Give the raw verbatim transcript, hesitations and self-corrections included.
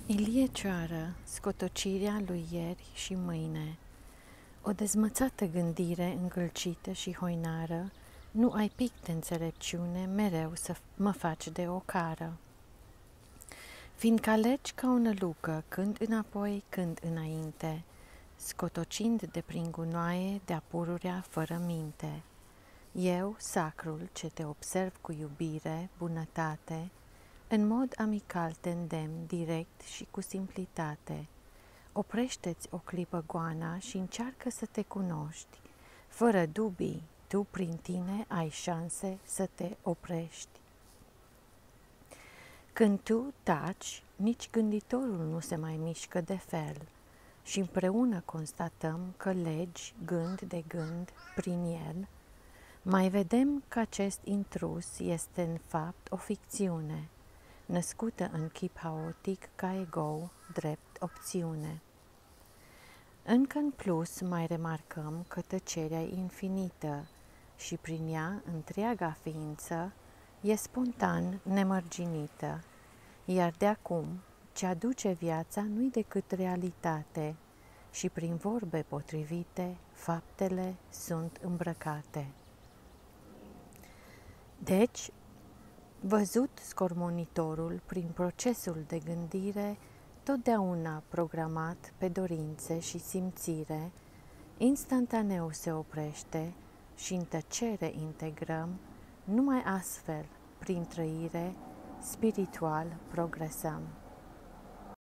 Ilie Cioară, scotocirea lui ieri și mâine. O dezmățată gândire îngâlcită și hoinară, nu ai pic de înțelepciune mereu să mă faci de ocară. Fiindcă alegi ca o nălucă, când înapoi, când înainte, scotocind de prin gunoaie de-a pururea fără minte. Eu, sacrul, ce te observ cu iubire, bunătate, în mod amical te îndemn, direct și cu simplitate. Oprește-ți o clipă goana și încearcă să te cunoști. Fără dubii, tu prin tine ai șanse să te oprești. Când tu taci, nici gânditorul nu se mai mișcă de fel și împreună constatăm că legi gând de gând prin el. Mai vedem că acest intrus este în fapt o ficțiune, născută în chip haotic ca ego, drept opțiune. Încă în plus mai remarcăm că tăcerea e infinită și prin ea întreaga ființă e spontan nemărginită, iar de acum ce aduce viața nu-i decât realitate și prin vorbe potrivite faptele sunt îmbrăcate. Deci, văzut scormonitorul prin procesul de gândire, totdeauna programat pe dorințe și simțire, instantaneu se oprește și în tăcere integrăm, numai astfel, prin trăire, spiritual progresăm.